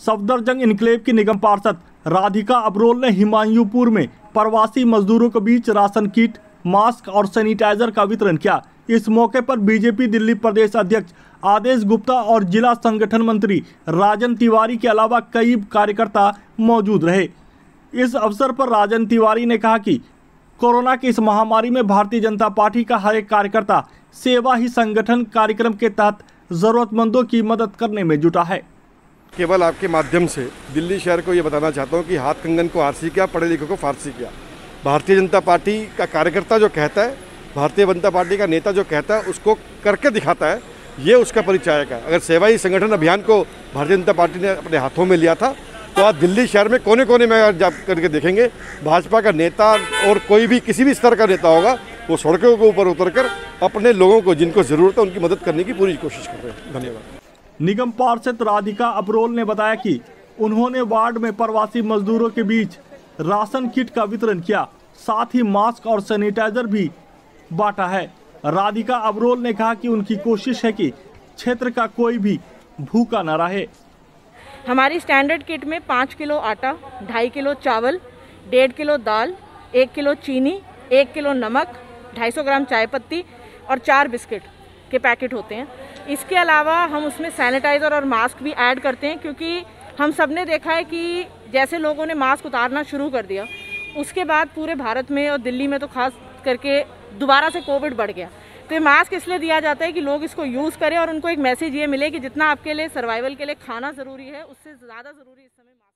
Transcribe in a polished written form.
Safdarjung enclave की निगम पार्षद राधिका अब्रोल ने हिमायूपुर में प्रवासी मजदूरों के बीच राशन किट, मास्क और सैनिटाइजर का वितरण किया। इस मौके पर बीजेपी दिल्ली प्रदेश अध्यक्ष आदेश गुप्ता और जिला संगठन मंत्री राजन तिवारी के अलावा कई कार्यकर्ता मौजूद रहे। इस अवसर पर राजन तिवारी ने कहा कि कोरोना की इस महामारी में भारतीय जनता पार्टी का हर एक कार्यकर्ता सेवा ही संगठन कार्यक्रम के तहत जरूरतमंदों की मदद करने में जुटा है। केवल आपके माध्यम से दिल्ली शहर को ये बताना चाहता हूँ कि हाथ कंगन को आरसी किया, पढ़े लिखे को फारसी किया। भारतीय जनता पार्टी का कार्यकर्ता जो कहता है, भारतीय जनता पार्टी का नेता जो कहता है, उसको करके दिखाता है, ये उसका परिचायक है। अगर सेवा ही संगठन अभियान को भारतीय जनता पार्टी ने अपने हाथों में लिया था तो आज दिल्ली शहर में कोने कोने में जा करके देखेंगे भाजपा का नेता और कोई भी किसी भी स्तर का नेता होगा, वो सड़कों के ऊपर उतरकर अपने लोगों को जिनको ज़रूरत है उनकी मदद करने की पूरी कोशिश कर रहे हैं। धन्यवाद। निगम पार्षद राधिका अब्रोल ने बताया कि उन्होंने वार्ड में प्रवासी मजदूरों के बीच राशन किट का वितरण किया, साथ ही मास्क और सैनिटाइजर भी बांटा है। राधिका अब्रोल ने कहा कि उनकी कोशिश है कि क्षेत्र का कोई भी भूखा न रहे। हमारी स्टैंडर्ड किट में 5 किलो आटा, 2.5 किलो चावल, 1.5 किलो दाल, 1 किलो चीनी, 1 किलो नमक, 250 ग्राम चाय पत्ती और 4 बिस्किट के पैकेट होते हैं। इसके अलावा हम उसमें सैनिटाइज़र और मास्क भी ऐड करते हैं, क्योंकि हम सब ने देखा है कि जैसे लोगों ने मास्क उतारना शुरू कर दिया, उसके बाद पूरे भारत में और दिल्ली में तो खास करके दोबारा से कोविड बढ़ गया। तो ये मास्क इसलिए दिया जाता है कि लोग इसको यूज़ करें और उनको एक मैसेज ये मिले कि जितना आपके लिए सर्वाइवल के लिए खाना ज़रूरी है, उससे ज़्यादा ज़रूरी इस समय